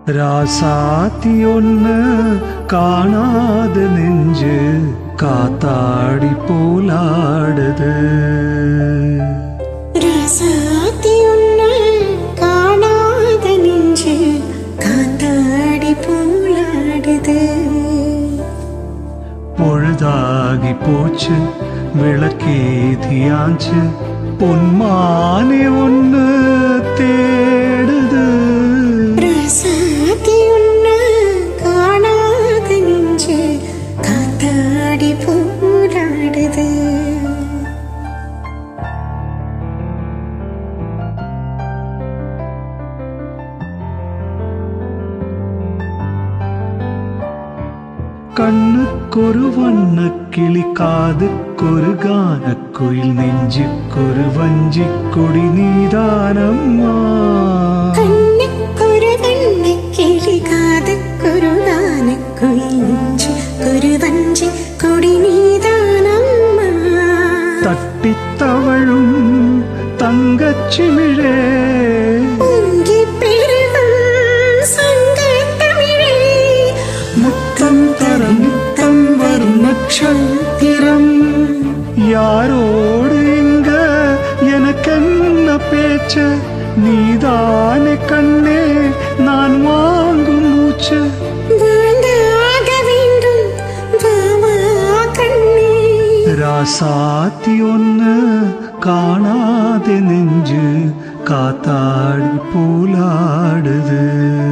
ராசாத்தி ஒன்னு காணாத நெஞ்சு காத்தாடி போலாடுது. ராசாத்தி ஒன்னு காணாத நெஞ்சு காத்தாடி போலாடுது. பொழுதாகி போச்சு விளக்கேதியாச்சு பொன்மானே ஒன்னு தேடுது. ராசாத்தி ஒன்னு காணாத நெஞ்சு காத்தாடி போலாடுது. கண்ணுக்கொரு வண்ண கிளி காதுக்கொரு கானக்குயில் நெஞ்சுக்கொரு வஞ்சி கொடி நீதானம்மா. கண்ணுக்கொரு வண்ண கிளி காதுக்கொரு கானக்குயில் நெஞ்சுக்கொரு வஞ்சி கொடி நீதானம்மா. தட்டித்தவழும் தங்கச்சிமிழே முத்தம் தரும் முத்தம் வரும் நட்சத்திரம். யாரோடு இங்க எனக்கென்ன பேச்சு நீதானே கண்ணே நான் வாங்கும் மூச்சு. ராசாத்தி ஒன்னு காணாத நெஞ்சு காத்தாடி போலாடுது.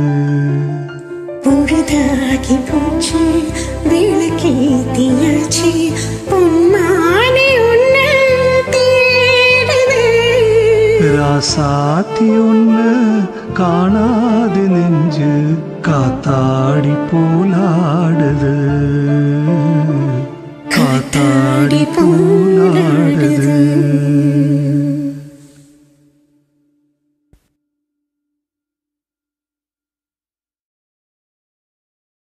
பொழுதாகி போச்சு விளக்கேத்தியாச்சு பொன்மானே ஒன்னு தேடுது. ராசாத்தி ஒன்னு காணாத நெஞ்சு காத்தாடி போலாடுது.